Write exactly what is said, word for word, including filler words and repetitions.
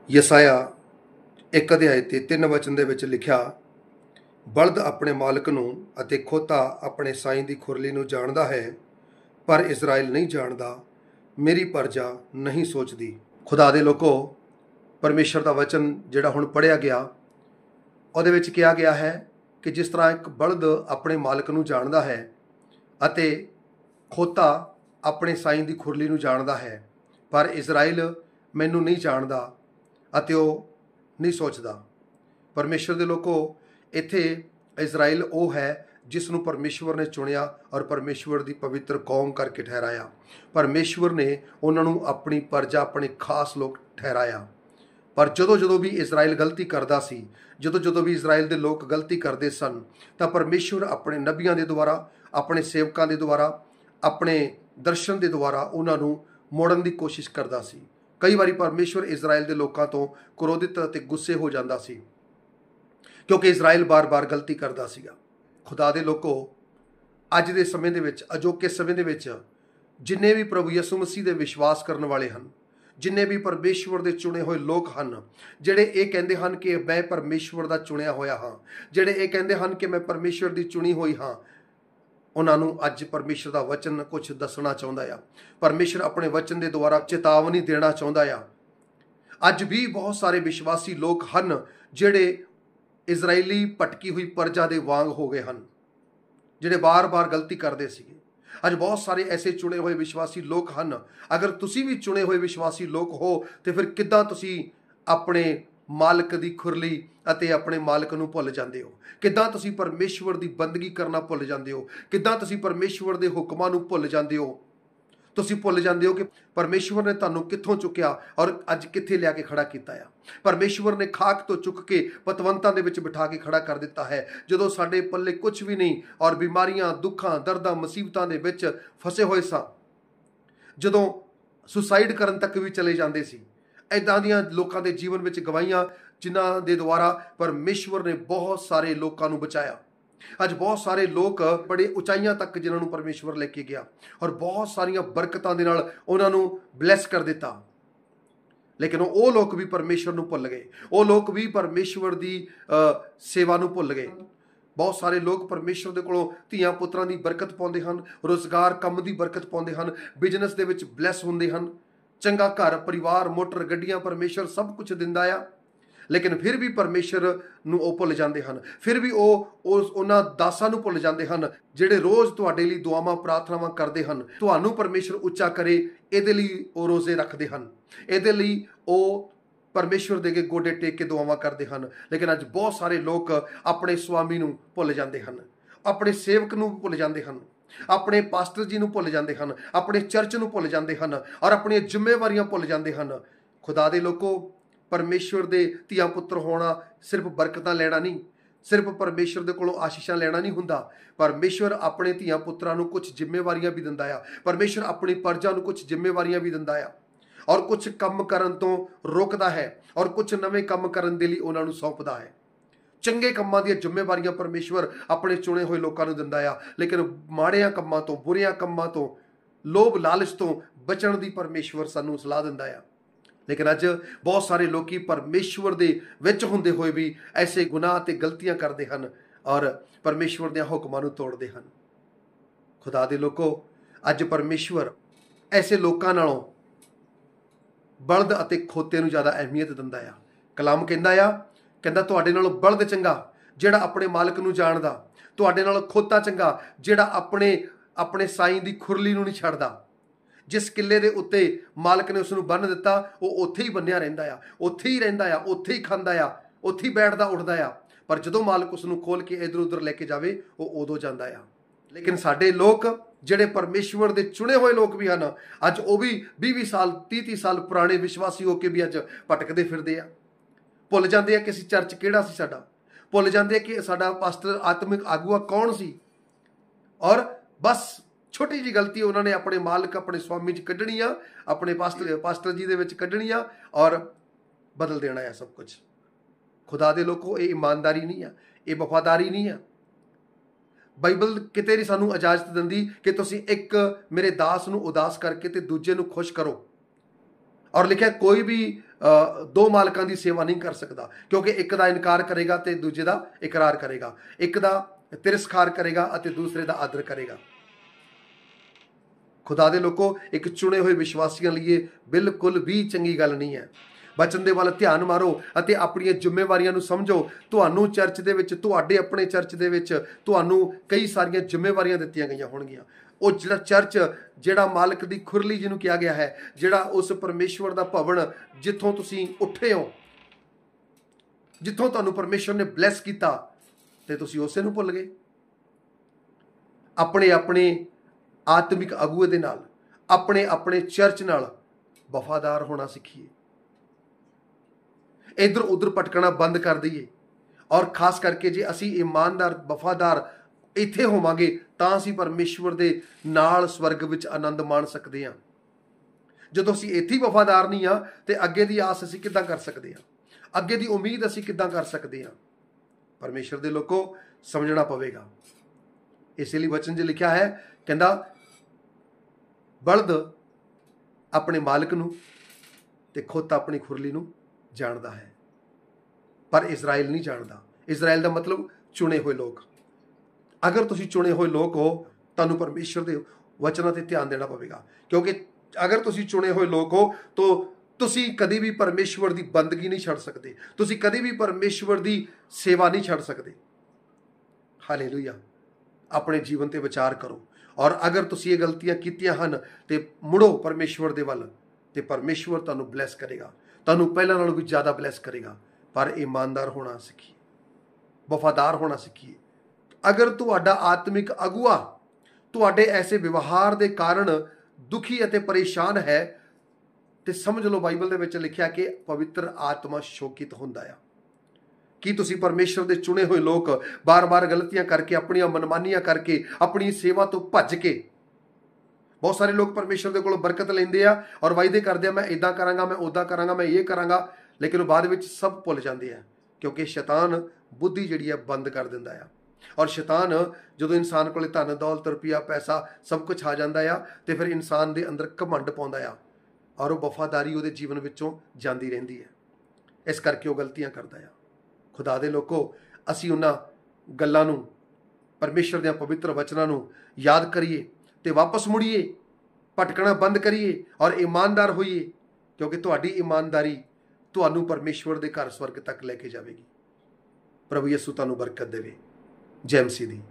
ਯਸਾਇਆ ਇੱਕ ਅਧਿਆਇ ਤੇ ਤਿੰਨ ਵਚਨ ਦੇ ਵਿੱਚ ਲਿਖਿਆ, ਬਲਦ ਆਪਣੇ ਮਾਲਕ ਨੂੰ ਅਤੇ ਖੋਤਾ ਆਪਣੇ ਸਾਈਂ ਦੀ ਖੁਰਲੀ ਨੂੰ ਜਾਣਦਾ ਹੈ, ਪਰ ਇਜ਼ਰਾਈਲ ਨਹੀਂ ਜਾਣਦਾ, ਮੇਰੀ ਪਰਜਾ ਨਹੀਂ ਸੋਚਦੀ। ਖੁਦਾ ਦੇ ਲੋਕੋ, ਪਰਮੇਸ਼ਰ ਦਾ ਵਚਨ ਜਿਹੜਾ ਹੁਣ ਪੜ੍ਹਿਆ ਗਿਆ ਉਹਦੇ ਵਿੱਚ ਕਿਹਾ ਗਿਆ ਹੈ ਕਿ ਜਿਸ ਤਰ੍ਹਾਂ ਇੱਕ ਬਲਦ ਆਪਣੇ ਮਾਲਕ ਨੂੰ ਜਾਣਦਾ ਹੈ ਅਤੇ ਖੋਤਾ ਆਪਣੇ ਸਾਈਂ ਦੀ ਖੁਰਲੀ ਨੂੰ ਜਾਣਦਾ ਹੈ, ਪਰ ਇਜ਼ਰਾਈਲ ਮੈਨੂੰ ਨਹੀਂ ਜਾਣਦਾ ਅਤੇ ਉਹ ਨਹੀਂ ਸੋਚਦਾ। ਪਰਮੇਸ਼ਰ ਦੇ ਲੋਕੋ, ਇੱਥੇ ਇਜ਼ਰਾਈਲ ਉਹ ਹੈ ਜਿਸ ਨੂੰ ਪਰਮੇਸ਼ਵਰ ਨੇ ਚੁਣਿਆ ਔਰ ਪਰਮੇਸ਼ਵਰ ਦੀ ਪਵਿੱਤਰ ਕੌਮ ਕਰਕੇ ਠਹਿਰਾਇਆ। ਪਰਮੇਸ਼ਵਰ ਨੇ ਉਹਨਾਂ ਨੂੰ ਆਪਣੀ ਪਰਜਾ, ਆਪਣੇ ਖਾਸ ਲੋਕ ਠਹਿਰਾਇਆ। ਪਰ ਜਦੋਂ ਜਦੋਂ ਵੀ ਇਜ਼ਰਾਈਲ ਗਲਤੀ ਕਰਦਾ ਸੀ, ਜਦੋਂ ਜਦੋਂ ਵੀ ਇਜ਼ਰਾਈਲ ਦੇ ਲੋਕ ਗਲਤੀ ਕਰਦੇ ਸਨ, ਤਾਂ ਪਰਮੇਸ਼ਵਰ ਆਪਣੇ ਨਬੀਆਂ ਦੇ ਦੁਆਰਾ, ਆਪਣੇ ਸੇਵਕਾਂ ਦੇ ਦੁਆਰਾ, ਆਪਣੇ ਦਰਸ਼ਨ ਦੇ ਦੁਆਰਾ ਉਹਨਾਂ ਨੂੰ ਮੋੜਨ ਦੀ ਕੋਸ਼ਿਸ਼ ਕਰਦਾ ਸੀ। ਕਈ ਵਾਰੀ ਪਰਮੇਸ਼ਵਰ ਇਜ਼ਰਾਈਲ ਦੇ ਲੋਕਾਂ ਤੋਂ ਕ੍ਰੋਧਿਤ ਅਤੇ ਗੁੱਸੇ ਹੋ ਜਾਂਦਾ ਸੀ, ਕਿਉਂਕਿ ਇਜ਼ਰਾਈਲ ਬਾਰ-ਬਾਰ ਗਲਤੀ ਕਰਦਾ ਸੀਗਾ। ਖੁਦਾ ਦੇ ਲੋਕੋ, ਅੱਜ ਦੇ ਸਮੇਂ ਦੇ ਵਿੱਚ, ਅਜੋਕੇ ਸਮੇਂ ਦੇ ਵਿੱਚ, ਜਿੰਨੇ ਵੀ ਪ੍ਰਭੂ ਯਿਸੂ ਮਸੀਹ ਦੇ ਵਿਸ਼ਵਾਸ ਕਰਨ ਵਾਲੇ ਹਨ, ਜਿੰਨੇ ਵੀ ਪਰਮੇਸ਼ਵਰ ਦੇ ਚੁਣੇ ਹੋਏ ਲੋਕ ਹਨ, ਜਿਹੜੇ ਇਹ ਕਹਿੰਦੇ ਹਨ ਕਿ ਮੈਂ ਪਰਮੇਸ਼ਵਰ ਦਾ ਚੁਣਿਆ ਹੋਇਆ ਹਾਂ, ਜਿਹੜੇ ਇਹ ਕਹਿੰਦੇ ਹਨ ਕਿ ਮੈਂ ਪਰਮੇਸ਼ਵਰ ਦੀ ਚੁਣੀ ਹੋਈ ਹਾਂ, ਉਹਨਾਂ ਨੂੰ ਅੱਜ ਪਰਮੇਸ਼ਰ ਦਾ ਵਚਨ ਕੁਝ ਦੱਸਣਾ ਚਾਹੁੰਦਾ ਆ। ਪਰਮੇਸ਼ਰ ਆਪਣੇ ਵਚਨ ਦੇ ਦੁਆਰਾ ਚੇਤਾਵਨੀ ਦੇਣਾ ਚਾਹੁੰਦਾ ਆ। ਅੱਜ ਵੀ ਬਹੁਤ ਸਾਰੇ ਵਿਸ਼ਵਾਸੀ ਲੋਕ ਹਨ ਜਿਹੜੇ ਇਜ਼ਰਾਈਲੀ ਭਟਕੀ ਹੋਈ ਪਰਜਾ ਦੇ ਵਾਂਗ ਹੋ ਗਏ ਹਨ, ਜਿਹੜੇ ਬਾਰ-ਬਾਰ ਗਲਤੀ ਕਰਦੇ ਸੀਗੇ। ਅੱਜ ਬਹੁਤ ਸਾਰੇ ਐਸੇ ਚੁਣੇ ਹੋਏ ਵਿਸ਼ਵਾਸੀ ਲੋਕ ਹਨ। ਅਗਰ ਤੁਸੀਂ ਵੀ ਚੁਣੇ ਹੋਏ ਵਿਸ਼ਵਾਸੀ ਲੋਕ ਹੋ ਤੇ ਫਿਰ ਕਿੱਦਾਂ ਤੁਸੀਂ ਆਪਣੇ ਮਾਲਕ ਦੀ ਖੁਰਲੀ ਅਤੇ ਆਪਣੇ ਮਾਲਕ ਨੂੰ ਭੁੱਲ ਜਾਂਦੇ ਹੋ? ਕਿੱਦਾਂ ਤੁਸੀਂ ਪਰਮੇਸ਼ਵਰ ਦੀ ਬੰਦਗੀ ਕਰਨਾ ਭੁੱਲ ਜਾਂਦੇ ਹੋ? ਕਿੱਦਾਂ ਤੁਸੀਂ ਪਰਮੇਸ਼ਵਰ ਦੇ ਹੁਕਮਾਂ ਨੂੰ ਭੁੱਲ ਜਾਂਦੇ ਹੋ? ਤੁਸੀਂ ਭੁੱਲ ਜਾਂਦੇ ਹੋ ਕਿ ਪਰਮੇਸ਼ਵਰ ਨੇ ਤੁਹਾਨੂੰ ਕਿੱਥੋਂ ਚੁੱਕਿਆ ਔਰ ਅੱਜ ਕਿੱਥੇ ਲਿਆ ਕੇ ਖੜਾ ਕੀਤਾ ਆ। ਪਰਮੇਸ਼ਵਰ ਨੇ ਖਾਕ ਤੋਂ ਚੁੱਕ ਕੇ ਪਤਵੰਤਾਂ ਦੇ ਵਿੱਚ ਬਿਠਾ ਕੇ ਖੜਾ ਕਰ ਦਿੱਤਾ ਹੈ। ਜਦੋਂ ਸਾਡੇ ਪੱਲੇ ਕੁਝ ਵੀ ਨਹੀਂ ਔਰ ਬਿਮਾਰੀਆਂ, ਦੁੱਖਾਂ, ਦਰਦਾਂ, ਮੁਸੀਬਤਾਂ ਦੇ ਵਿੱਚ ਫਸੇ ਹੋਏ ਸਾਂ, ਜਦੋਂ ਸੁਸਾਈਡ ਕਰਨ ਤੱਕ ਵੀ ਚਲੇ ਜਾਂਦੇ ਸੀ, ਇੱਦਾਂ ਦੀਆਂ ਲੋਕਾਂ ਦੇ ਜੀਵਨ ਵਿੱਚ ਗਵਾਹੀਆਂ, ਜਿਨ੍ਹਾਂ ਦੇ ਦੁਆਰਾ ਪਰਮੇਸ਼ਵਰ ਨੇ ਬਹੁਤ ਸਾਰੇ ਲੋਕਾਂ ਨੂੰ ਬਚਾਇਆ। ਅੱਜ ਬਹੁਤ ਸਾਰੇ ਲੋਕ ਬੜੇ ਉਚਾਈਆਂ ਤੱਕ ਜਿਨ੍ਹਾਂ ਨੂੰ ਪਰਮੇਸ਼ਵਰ ਲੈ ਕੇ ਗਿਆ ਔਰ ਬਹੁਤ ਸਾਰੀਆਂ ਬਰਕਤਾਂ ਦੇ ਨਾਲ ਉਹਨਾਂ ਨੂੰ ਬਲੈਸ ਕਰ ਦਿੱਤਾ, ਲੇਕਿਨ ਉਹ ਲੋਕ ਵੀ ਪਰਮੇਸ਼ਵਰ ਨੂੰ ਭੁੱਲ ਗਏ। ਉਹ ਲੋਕ ਵੀ ਪਰਮੇਸ਼ਵਰ ਦੀ ਸੇਵਾ ਨੂੰ ਭੁੱਲ ਗਏ। ਬਹੁਤ ਸਾਰੇ ਲੋਕ ਪਰਮੇਸ਼ਵਰ ਦੇ ਕੋਲੋਂ ਧੀਆਂ ਪੁੱਤਰਾਂ ਦੀ ਬਰਕਤ ਪਾਉਂਦੇ ਹਨ, ਰੁਜ਼ਗਾਰ, ਕੰਮ ਦੀ ਬਰਕਤ ਪਾਉਂਦੇ ਹਨ, ਬਿਜ਼ਨਸ ਦੇ ਵਿੱਚ ਬਲੈਸ ਹੁੰਦੇ ਹਨ, ਚੰਗਾ ਘਰ ਪਰਿਵਾਰ, ਮੋਟਰ ਗੱਡੀਆਂ, ਪਰਮੇਸ਼ਵਰ ਸਭ ਕੁਝ ਦਿੰਦਾ ਆ, ਲੇਕਿਨ ਫਿਰ ਵੀ ਪਰਮੇਸ਼ਰ ਨੂੰ ਉਹ ਭੁੱਲ ਜਾਂਦੇ ਹਨ। ਫਿਰ ਵੀ ਉਹ ਉਸ ਉਹਨਾਂ ਦਾਸਾਂ ਨੂੰ ਭੁੱਲ ਜਾਂਦੇ ਹਨ ਜਿਹੜੇ ਰੋਜ਼ ਤੁਹਾਡੇ ਲਈ ਦੁਆਵਾਂ, ਪ੍ਰਾਰਥਨਾਵਾਂ ਕਰਦੇ ਹਨ। ਤੁਹਾਨੂੰ ਪਰਮੇਸ਼ਰ ਉੱਚਾ ਕਰੇ, ਇਹਦੇ ਲਈ ਉਹ ਰੋਜ਼ੇ ਰੱਖਦੇ ਹਨ, ਇਹਦੇ ਲਈ ਉਹ ਪਰਮੇਸ਼ਵਰ ਦੇ ਅੱਗੇ ਗੋਡੇ ਟੇਕ ਕੇ ਦੁਆਵਾਂ ਕਰਦੇ ਹਨ। ਲੇਕਿਨ ਅੱਜ ਬਹੁਤ ਸਾਰੇ ਲੋਕ ਆਪਣੇ ਸੁਆਮੀ ਨੂੰ ਭੁੱਲ ਜਾਂਦੇ ਹਨ, ਆਪਣੇ ਸੇਵਕ ਨੂੰ ਭੁੱਲ ਜਾਂਦੇ ਹਨ, ਆਪਣੇ ਪਾਸਟਰ ਜੀ ਨੂੰ ਭੁੱਲ ਜਾਂਦੇ ਹਨ, ਆਪਣੇ ਚਰਚ ਨੂੰ ਭੁੱਲ ਜਾਂਦੇ ਹਨ ਔਰ ਆਪਣੀਆਂ ਜ਼ਿੰਮੇਵਾਰੀਆਂ ਭੁੱਲ ਜਾਂਦੇ ਹਨ। ਖੁਦਾ ਦੇ ਲੋਕੋ, ਪਰਮੇਸ਼ਵਰ ਦੇ ਧੀਆਂ ਪੁੱਤਰ ਹੋਣਾ ਸਿਰਫ ਬਰਕਤਾਂ ਲੈਣਾ ਨਹੀਂ, ਸਿਰਫ ਪਰਮੇਸ਼ਵਰ ਦੇ ਕੋਲੋਂ ਆਸ਼ੀਸ਼ਾਂ ਲੈਣਾ ਨਹੀਂ ਹੁੰਦਾ। ਪਰਮੇਸ਼ਵਰ ਆਪਣੇ ਧੀਆਂ ਪੁੱਤਰਾਂ ਨੂੰ ਕੁਝ ਜ਼ਿੰਮੇਵਾਰੀਆਂ ਵੀ ਦਿੰਦਾ ਆ। ਪਰਮੇਸ਼ਵਰ ਆਪਣੀ ਪਰਜਾ ਨੂੰ ਕੁਝ ਜ਼ਿੰਮੇਵਾਰੀਆਂ ਵੀ ਦਿੰਦਾ ਆ ਔਰ ਕੁਝ ਕੰਮ ਕਰਨ ਤੋਂ ਰੋਕਦਾ ਹੈ ਔਰ ਕੁਝ ਨਵੇਂ ਕੰਮ ਕਰਨ ਦੇ ਲਈ ਉਹਨਾਂ ਨੂੰ ਸੌਂਪਦਾ ਹੈ। ਚੰਗੇ ਕੰਮਾਂ ਦੀਆਂ ਜ਼ਿੰਮੇਵਾਰੀਆਂ ਪਰਮੇਸ਼ਵਰ ਆਪਣੇ ਚੁਣੇ ਹੋਏ ਲੋਕਾਂ ਨੂੰ ਦਿੰਦਾ ਆ, ਲੇਕਿਨ ਮਾੜਿਆਂ ਕੰਮਾਂ ਤੋਂ, ਬੁਰਿਆਂ ਕੰਮਾਂ ਤੋਂ, ਲੋਭ ਲਾਲਚ ਤੋਂ ਬਚਣ ਦੀ ਪਰਮੇਸ਼ਵਰ ਸਾਨੂੰ ਸਲਾਹ ਦਿੰਦਾ ਆ। ਲੇਕਿਨ ਅੱਜ ਬਹੁਤ ਸਾਰੇ ਲੋਕੀ ਪਰਮੇਸ਼ਵਰ ਦੇ ਵਿੱਚ ਹੁੰਦੇ ਹੋਏ ਵੀ ਐਸੇ ਗੁਨਾਹ ਅਤੇ ਗਲਤੀਆਂ ਕਰਦੇ ਹਨ ਔਰ ਪਰਮੇਸ਼ਵਰ ਦੇ ਹੁਕਮਾਂ ਨੂੰ ਤੋੜਦੇ ਹਨ। ਖੁਦਾ ਦੇ ਲੋਕੋ, ਅੱਜ ਪਰਮੇਸ਼ਵਰ ਐਸੇ ਲੋਕਾਂ ਨਾਲੋਂ ਬਲਦ ਅਤੇ ਖੋਤੇ ਨੂੰ ਜ਼ਿਆਦਾ ਅਹਿਮੀਅਤ ਦਿੰਦਾ ਆ। ਕਲਾਮ ਕਹਿੰਦਾ ਆ, ਕਹਿੰਦਾ ਤੁਹਾਡੇ ਨਾਲੋਂ ਬਲਦ ਚੰਗਾ ਜਿਹੜਾ ਆਪਣੇ ਮਾਲਕ ਨੂੰ ਜਾਣਦਾ, ਤੁਹਾਡੇ ਨਾਲੋਂ ਖੋਤਾ ਚੰਗਾ ਜਿਹੜਾ ਆਪਣੇ ਆਪਣੇ ਸਾਈਂ ਦੀ ਖੁਰਲੀ ਨੂੰ ਨਹੀਂ ਛੱਡਦਾ। ਜਿਸ ਕਿੱਲੇ ਦੇ ਉੱਤੇ ਮਾਲਕ ਨੇ ਉਸ ਨੂੰ ਬੰਨ੍ਹ ਦਿੱਤਾ, ਉਹ ਉੱਥੇ ਹੀ ਬੰਨਿਆ ਰਹਿੰਦਾ ਆ, ਉੱਥੇ ਹੀ ਰਹਿੰਦਾ ਆ, ਉੱਥੇ ਹੀ ਖਾਂਦਾ ਆ, ਉੱਥੇ ਹੀ ਬੈਠਦਾ ਉੱਠਦਾ ਆ। ਪਰ ਜਦੋਂ ਮਾਲਕ ਉਸ ਨੂੰ ਖੋਲ ਕੇ ਇੱਧਰ ਉੱਧਰ ਲੈ ਕੇ ਜਾਵੇ, ਉਹ ਉਦੋਂ ਜਾਂਦਾ ਆ। ਲੇਕਿਨ ਸਾਡੇ ਲੋਕ ਜਿਹੜੇ ਪਰਮੇਸ਼ਵਰ ਦੇ ਚੁਣੇ ਹੋਏ ਲੋਕ ਵੀ ਹਨ, ਅੱਜ ਉਹ ਵੀ ਵੀਹ ਵੀਹ ਸਾਲ, ਤੀਹ ਤੀਹ ਸਾਲ ਪੁਰਾਣੇ ਵਿਸ਼ਵਾਸੀ ਹੋ ਕੇ ਵੀ ਅੱਜ ਭਟਕਦੇ ਫਿਰਦੇ ਆ। ਭੁੱਲ ਜਾਂਦੇ ਆ ਕਿ ਅਸੀਂ ਚਰਚ ਕਿਹੜਾ ਸੀ ਸਾਡਾ, ਭੁੱਲ ਜਾਂਦੇ ਆ ਕਿ ਸਾਡਾ ਪਾਸਟਰ, ਆਤਮਿਕ ਆਗੂਆ ਕੌਣ ਸੀ, ਔਰ ਬਸ ਛੋਟੀ ਜਿਹੀ ਗਲਤੀ ਉਹਨਾਂ ਨੇ ਆਪਣੇ ਮਾਲਕ, ਆਪਣੇ ਸਵਾਮੀ 'ਚ ਕੱਢਣੀ ਆ, ਆਪਣੇ ਪਾਸਟਰ ਪਾਸਟਰ ਜੀ ਦੇ ਵਿੱਚ ਕੱਢਣੀ ਆ ਔਰ ਬਦਲ ਦੇਣਾ ਆ ਸਭ ਕੁਝ। ਖੁਦਾ ਦੇ ਲੋਕੋ, ਇਹ ਇਮਾਨਦਾਰੀ ਨਹੀਂ ਆ, ਇਹ ਵਫਾਦਾਰੀ ਨਹੀਂ ਆ। ਬਾਈਬਲ ਕਿਤੇ ਨਹੀਂ ਸਾਨੂੰ ਇਜਾਜ਼ਤ ਦਿੰਦੀ ਕਿ ਤੁਸੀਂ ਇੱਕ ਮੇਰੇ ਦਾਸ ਨੂੰ ਉਦਾਸ ਕਰਕੇ ਤੇ ਦੂਜੇ ਨੂੰ ਖੁਸ਼ ਕਰੋ। ਔਰ ਲਿਖਿਆ, ਕੋਈ ਵੀ ਅ, ਦੋ ਮਾਲਕਾਂ ਦੀ ਸੇਵਾ ਨਹੀਂ ਕਰ ਸਕਦਾ, ਕਿਉਂਕਿ ਇੱਕ ਦਾ ਇਨਕਾਰ ਕਰੇਗਾ ਤੇ ਦੂਜੇ ਦਾ ਇਕਰਾਰ ਕਰੇਗਾ, ਇੱਕ ਦਾ ਤਿਰਸਕਾਰ ਕਰੇਗਾ ਅਤੇ ਦੂਸਰੇ ਦਾ ਆਦਰ ਕਰੇਗਾ। ਖੁਦਾ ਦੇ ਲੋਕੋ, ਇੱਕ ਚੁਣੇ ਹੋਏ ਵਿਸ਼ਵਾਸੀਆਂ ਲਈ ਇਹ ਬਿਲਕੁਲ ਵੀ ਚੰਗੀ ਗੱਲ ਨਹੀਂ ਹੈ। ਵਚਨ ਦੇ ਵੱਲ ਧਿਆਨ ਮਾਰੋ ਅਤੇ ਆਪਣੀਆਂ ਜ਼ਿੰਮੇਵਾਰੀਆਂ ਨੂੰ ਸਮਝੋ। ਤੁਹਾਨੂੰ ਚਰਚ ਦੇ ਵਿੱਚ, ਤੁਹਾਡੇ ਆਪਣੇ ਚਰਚ ਦੇ ਵਿੱਚ ਤੁਹਾਨੂੰ ਕਈ ਸਾਰੀਆਂ ਜ਼ਿੰਮੇਵਾਰੀਆਂ ਦਿੱਤੀਆਂ ਗਈਆਂ ਹੋਣਗੀਆਂ। ਉਹ ਜਿਹੜਾ ਚਰਚ, ਜਿਹੜਾ ਮਾਲਕ ਦੀ ਖੁਰਲੀ ਜਿਹਨੂੰ ਕਿਹਾ ਗਿਆ ਹੈ, ਜਿਹੜਾ ਉਸ ਪਰਮੇਸ਼ਵਰ ਦਾ ਭਵਨ ਜਿੱਥੋਂ ਤੁਸੀਂ ਉੱਠੇ ਹੋ, ਜਿੱਥੋਂ ਤੁਹਾਨੂੰ ਪਰਮੇਸ਼ਵਰ ਨੇ ਬਲੈਸ ਕੀਤਾ, ਤੇ ਤੁਸੀਂ ਉਸੇ ਨੂੰ ਭੁੱਲ ਗਏ। ਆਪਣੇ ਆਪਣੇ ਆਤਮਿਕ ਅਗੂਏ ਦੇ ਨਾਲ, ਆਪਣੇ ਆਪਣੇ ਚਰਚ ਨਾਲ ਵਫਾਦਾਰ ਹੋਣਾ ਸਿੱਖੀਏ। ਇੱਧਰ ਉੱਧਰ ਭਟਕਣਾ ਬੰਦ ਕਰ ਦਈਏ। ਔਰ ਖਾਸ ਕਰਕੇ ਜੇ ਅਸੀਂ ਇਮਾਨਦਾਰ, ਵਫਾਦਾਰ ਇੱਥੇ ਹੋਵਾਂਗੇ ਤਾਂ ਅਸੀਂ ਪਰਮੇਸ਼ਵਰ ਦੇ ਨਾਲ ਸਵਰਗ ਵਿੱਚ ਆਨੰਦ ਮਾਣ ਸਕਦੇ ਹਾਂ। ਜਦੋਂ ਅਸੀਂ ਇੱਥੇ ਹੀ ਵਫਾਦਾਰ ਨਹੀਂ ਹਾਂ ਤੇ ਅੱਗੇ ਦੀ ਆਸ ਅਸੀਂ ਕਿੱਦਾਂ ਕਰ ਸਕਦੇ ਹਾਂ? ਅੱਗੇ ਦੀ ਉਮੀਦ ਅਸੀਂ ਕਿੱਦਾਂ ਕਰ ਸਕਦੇ ਹਾਂ? ਪਰਮੇਸ਼ਵਰ ਦੇ ਲੋਕੋ, ਸਮਝਣਾ ਪਵੇਗਾ। ਇਸੇ ਲਈ ਵਚਨ 'ਚ ਲਿਖਿਆ ਹੈ, ਕਹਿੰਦਾ ਬਲਦ ਆਪਣੇ ਮਾਲਕ ਨੂੰ ਤੇ ਖੋਤਾ ਆਪਣੀ ਖੁਰਲੀ ਨੂੰ ਜਾਣਦਾ ਹੈ, ਪਰ ਇਜ਼ਰਾਈਲ ਨਹੀਂ ਜਾਣਦਾ। ਇਜ਼ਰਾਈਲ ਦਾ ਮਤਲਬ ਚੁਣੇ ਹੋਏ ਲੋਕ। ਅਗਰ ਤੁਸੀਂ ਚੁਣੇ ਹੋਏ ਲੋਕ ਹੋ, ਤੁਹਾਨੂੰ ਪਰਮੇਸ਼ਵਰ ਦੇ ਵਚਨਾਂ ਤੇ ਧਿਆਨ ਦੇਣਾ ਪਵੇਗਾ, ਕਿਉਂਕਿ ਅਗਰ ਤੁਸੀਂ ਚੁਣੇ ਹੋਏ ਲੋਕ ਹੋ ਤਾਂ ਤੁਸੀਂ ਕਦੇ ਵੀ ਪਰਮੇਸ਼ਵਰ ਦੀ ਬੰਦਗੀ ਨਹੀਂ ਛੱਡ ਸਕਦੇ, ਤੁਸੀਂ ਕਦੇ ਵੀ ਪਰਮੇਸ਼ਵਰ ਦੀ ਸੇਵਾ ਨਹੀਂ ਛੱਡ ਸਕਦੇ। ਹਾਲੇਲੂਇਆ। ਆਪਣੇ ਜੀਵਨ ਤੇ ਵਿਚਾਰ ਕਰੋ, ਔਰ ਅਗਰ ਤੁਸੀਂ ਇਹ ਗਲਤੀਆਂ ਕੀਤੀਆਂ ਹਨ ਤੇ ਮੁੜੋ ਪਰਮੇਸ਼ਵਰ ਦੇ ਵੱਲ, ਤੇ ਪਰਮੇਸ਼ਵਰ ਤੁਹਾਨੂੰ ਬਲੈਸ ਕਰੇਗਾ, ਤੁਹਾਨੂੰ ਪਹਿਲਾਂ ਨਾਲੋਂ ਵੀ ਜ਼ਿਆਦਾ ਬਲੈਸ ਕਰੇਗਾ। ਪਰ ਇਮਾਨਦਾਰ ਹੋਣਾ ਸਿੱਖੀਏ, ਵਫਾਦਾਰ ਹੋਣਾ ਸਿੱਖੀਏ। ਅਗਰ ਤੁਹਾਡਾ ਆਤਮਿਕ ਅਗੂਆ ਤੁਹਾਡੇ ਐਸੇ ਵਿਵਹਾਰ ਦੇ ਕਾਰਨ ਦੁਖੀ ਅਤੇ ਪਰੇਸ਼ਾਨ ਹੈ, ਤੇ ਸਮਝ ਲਓ ਬਾਈਬਲ ਦੇ ਵਿੱਚ ਲਿਖਿਆ ਕਿ ਪਵਿੱਤਰ ਆਤਮਾ ਸ਼ੋਕਿਤ ਹੁੰਦਾ ਆ। ਕੀ ਤੁਸੀਂ ਪਰਮੇਸ਼ਵਰ ਦੇ ਚੁਣੇ ਹੋਏ ਲੋਕ ਬਾਰ-ਬਾਰ ਗਲਤੀਆਂ ਕਰਕੇ, ਆਪਣੀਆਂ ਮਨਮਾਨੀਆਂ ਕਰਕੇ, ਆਪਣੀ ਸੇਵਾ ਤੋਂ ਭੱਜ ਕੇ, ਬਹੁਤ ਸਾਰੇ ਲੋਕ ਪਰਮੇਸ਼ਵਰ ਦੇ ਕੋਲੋਂ ਬਰਕਤ ਲੈਂਦੇ ਆ ਔਰ ਵਾਅਦੇ ਕਰਦੇ ਆ, ਮੈਂ ਇਦਾਂ ਕਰਾਂਗਾ, ਮੈਂ ਉਦਾਂ ਕਰਾਂਗਾ, ਮੈਂ ਇਹ ਕਰਾਂਗਾ, ਲੇਕਿਨ ਉਹ ਬਾਅਦ ਵਿੱਚ ਸਭ ਭੁੱਲ ਜਾਂਦੇ ਆ, ਕਿਉਂਕਿ ਸ਼ੈਤਾਨ ਬੁੱਧੀ ਜਿਹੜੀ ਆ ਬੰਦ ਕਰ ਦਿੰਦਾ ਆ। ਔਰ ਸ਼ੈਤਾਨ ਜਦੋਂ ਇਨਸਾਨ ਕੋਲੇ ਧਨ ਦੌਲਤ, ਰੁਪਈਆ, ਪੈਸਾ ਸਭ ਕੁਝ ਆ ਜਾਂਦਾ ਆ, ਤੇ ਫਿਰ ਇਨਸਾਨ ਦੇ ਅੰਦਰ ਘਮੰਡ ਪਾਉਂਦਾ ਆ, ਔਰ ਉਹ ਵਫਾਦਾਰੀ ਉਹਦੇ ਜੀਵਨ ਵਿੱਚੋਂ ਜਾਂਦੀ ਰਹਿੰਦੀ ਹੈ। ਇਸ ਕਰਕੇ ਉਹ ਗਲਤੀਆਂ ਕਰਦਾ ਆ। ਖੁਦਾ ਦੇ ਲੋਕੋ, ਅਸੀਂ ਉਹਨਾਂ ਗੱਲਾਂ ਨੂੰ, ਪਰਮੇਸ਼ਵਰ ਦੇ ਪਵਿੱਤਰ ਵਚਨਾਂ ਨੂੰ ਯਾਦ ਕਰੀਏ ਤੇ ਵਾਪਸ ਮੁੜੀਏ, ਭਟਕਣਾ ਬੰਦ ਕਰੀਏ ਔਰ ਇਮਾਨਦਾਰ ਹੋਈਏ, ਕਿਉਂਕਿ ਤੁਹਾਡੀ ਇਮਾਨਦਾਰੀ ਤੁਹਾਨੂੰ ਪਰਮੇਸ਼ਵਰ ਦੇ ਘਰ ਸਵਰਗ ਤੱਕ ਲੈ ਕੇ ਜਾਵੇਗੀ। ਪ੍ਰਭੂ ਯਿਸੂ ਤੁਹਾਨੂੰ ਬਰਕਤ ਦੇਵੇ। ਜੈ ਮਸੀਹ ਦੀ।